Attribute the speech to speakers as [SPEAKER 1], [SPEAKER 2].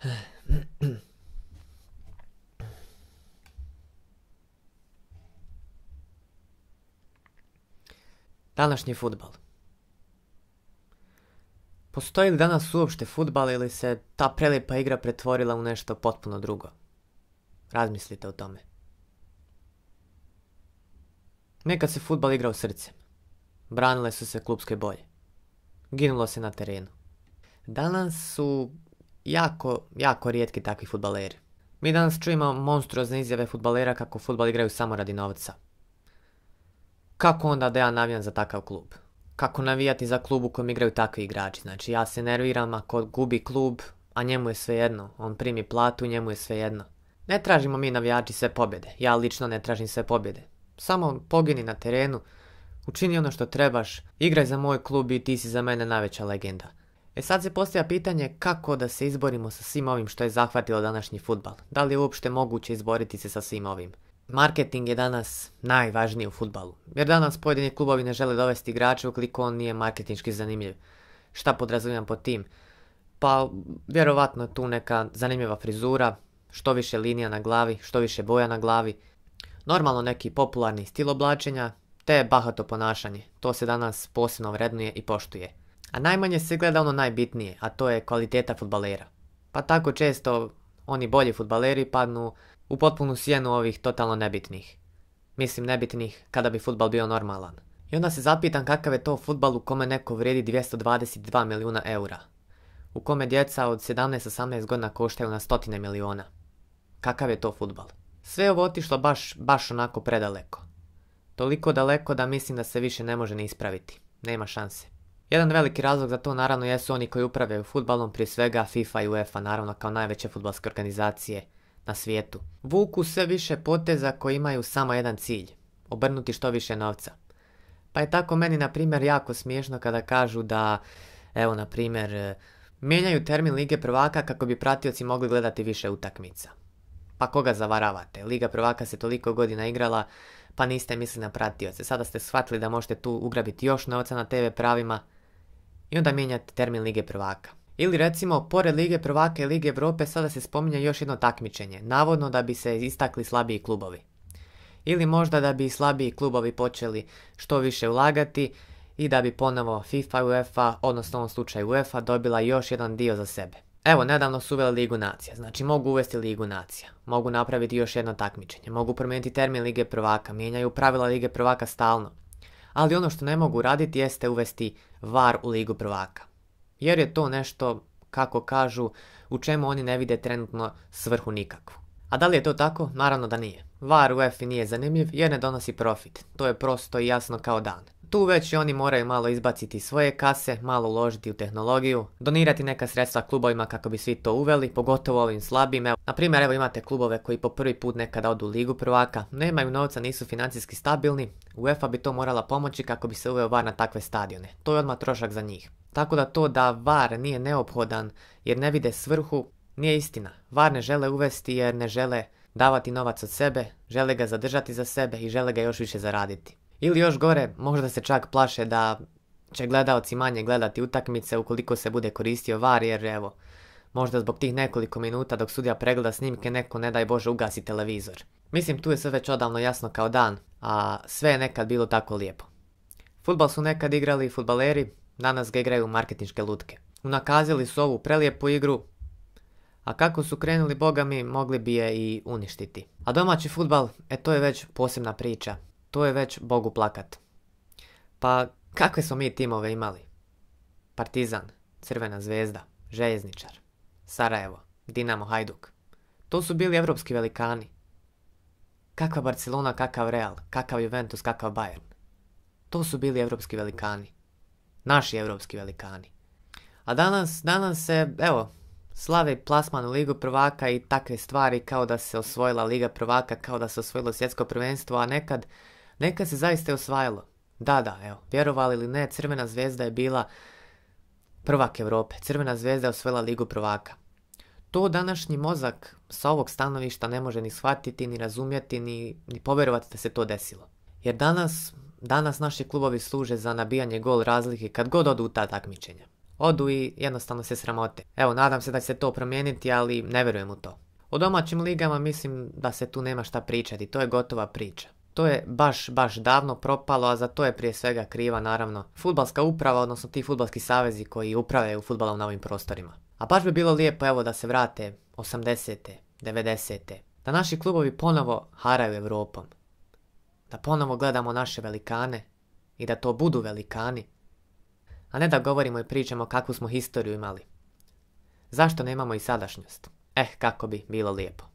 [SPEAKER 1] Današnji fudbal. Postoji li danas uopšte fudbal ili se ta prelijepa igra pretvorila u nešto potpuno drugo? Razmislite o tome. Nekad se fudbal igrao srcem. Branile su se klupske boje. Ginulo se na terenu. Danas su jako rijetki takvi fudbaleri. Mi danas čujemo monstruozne izjave fudbalera kako fudbal igraju samo radi novca. Kako onda da ja navijam za takav klub? Kako navijati za klub u kojem igraju takvi igrači? Znači ja se nerviram ako gubi klub, a njemu je svejedno. On primi platu i njemu je svejedno. Ne tražimo mi navijači sve pobjede. Ja lično ne tražim sve pobjede. Samo pogini na terenu, učini ono što trebaš, igraj za moj klub i ti si za mene najveća legenda. Sad se postavlja pitanje kako da se izborimo sa svim ovim što je zahvatilo današnji fudbal. Da li je uopšte moguće izboriti se sa svim ovim? Marketing je danas najvažniji u fudbalu, jer danas pojedini klubovi ne žele dovesti igrača ukoliko on nije marketinški zanimljiv. Šta podrazumijem pod tim? Pa vjerovatno tu neka zanimljiva frizura, što više linija na glavi, što više boja na glavi, normalno neki popularni stil oblačenja, te bahato ponašanje. To se danas posebno vrednuje i poštuje. A najmanje se gleda ono najbitnije, a to je kvaliteta fudbalera. Pa tako često oni bolji fudbaleri padnu u potpunu sjenu ovih totalno nebitnih. Mislim nebitnih kada bi fudbal bio normalan. I onda se zapitam kakav je to fudbal u kome neko vrijedi 222 milijuna eura. U kome djeca od 17-18 godina koštaju na stotine miliona. Kakav je to fudbal? Sve je ovo otišlo baš onako predaleko. Toliko daleko da mislim da se više ne može ni ispraviti. Nema šanse. Jedan veliki razlog za to naravno jesu oni koji upravljaju fudbalom, prije svega FIFA i UEFA, naravno kao najveće fudbalske organizacije na svijetu. Vuku sve više poteza koji imaju samo jedan cilj, obrnuti što više novca. Pa je tako meni na primjer jako smiješno kada kažu da, evo na primjer, mijenjaju termin Lige prvaka kako bi pratioci mogli gledati više utakmica. Pa koga zavaravate? Liga prvaka se toliko godina igrala, pa niste mislili na pratioce. Sada ste shvatili da možete tu ugrabiti još novca na TV pravima i onda mijenjate termin Lige prvaka. Ili recimo, pored Lige prvaka i Lige Europe sada se spominje još jedno takmičenje, navodno da bi se istakli slabiji klubovi. Ili možda da bi slabiji klubovi počeli što više ulagati i da bi ponovo FIFA i UEFA, odnosno u ovom slučaju UEFA, dobila još jedan dio za sebe. Evo, nedavno su uveli Ligu nacija, znači mogu uvesti Ligu nacija, mogu napraviti još jedno takmičenje, mogu promijeniti termin Lige prvaka, mijenjaju pravila Lige prvaka stalno. Ali ono što ne mogu raditi jeste uvesti VAR u Ligu prvaka. Jer je to nešto, kako kažu, u čemu oni ne vide trenutno svrhu nikakvu. A da li je to tako? Naravno da nije. VAR u UEFA nije zanimljiv jer ne donosi profit. To je prosto i jasno kao dan. Tu već oni moraju malo izbaciti svoje kase, malo uložiti u tehnologiju, donirati neka sredstva klubovima kako bi svi to uveli, pogotovo ovim slabim. Na primjer, evo imate klubove koji po prvi put nekada odu u Ligu prvaka, nemaju novca, nisu financijski stabilni, UEFA bi to morala pomoći kako bi se uveo VAR na takve stadione. To je odmah trošak za njih. Tako da to da VAR nije neophodan jer ne vide svrhu, nije istina. VAR ne žele uvesti jer ne žele davati novac od sebe, žele ga zadržati za sebe i žele ga još više zaraditi. Ili još gore, možda se čak plaše da će gledaoci manje gledati utakmice ukoliko se bude koristio VAR jer evo, možda zbog tih nekoliko minuta dok sudija pregleda snimke neko ne daj Bože ugasi televizor. Mislim tu je sve već odavno jasno kao dan, a sve je nekad bilo tako lijepo. Fudbal su nekad igrali fudbaleri, danas ga igraju marketinške lutke. Unakazili su ovu prelijepu igru, a kako su krenuli bogami mogli bi je i uništiti. A domaći fudbal, to je već posebna priča. To je već Bogu plakat. Pa kakve smo mi timove imali? Partizan, Crvena zvezda, Željezničar, Sarajevo, Dinamo, Hajduk. To su bili evropski velikani. Kakva Barcelona, kakav Real, kakav Juventus, kakav Bayern. To su bili evropski velikani. Naši evropski velikani. A danas se, evo, slave plasman u Ligu prvaka i takve stvari kao da se osvojila Liga prvaka, kao da se osvojilo svjetsko prvenstvo, a nekad se zaista je osvajalo. Da, evo, vjerovali ili ne, Crvena zvezda je bila prvak Europe. Crvena zvezda je osvojila Ligu prvaka. To današnji mozak sa ovog stanovišta ne može ni shvatiti, ni razumjeti, ni povjerovati da se to desilo. Jer danas naši klubovi služe za nabijanje gol razlike kad god odu u ta takmičenja. Odu i jednostavno se sramote. Evo, nadam se da će se to promijeniti, ali ne vjerujem u to. O domaćim ligama mislim da se tu nema šta pričati, to je gotova priča. To je baš davno propalo, a za to je prije svega kriva naravno fudbalska uprava, odnosno ti fudbalski savezi koji upravljaju fudbalom na ovim prostorima. A baš bi bilo lijepo evo da se vrate 80. 90. Da naši klubovi ponovo haraju Europom. Da ponovo gledamo naše velikane i da to budu velikani. A ne da govorimo i pričamo kakvu smo historiju imali. Zašto nemamo i sadašnjost? Kako bi bilo lijepo.